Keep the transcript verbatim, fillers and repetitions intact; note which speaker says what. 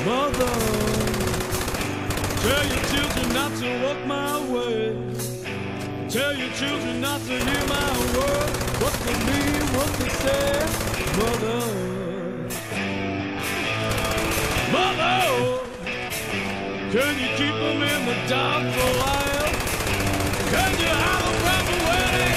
Speaker 1: Mother, tell your children not to walk my way. Tell your children not to hear my word. What they mean, what they say. Mother, Mother, can you keep them in the dark for a while? Can you hide them from the wedding?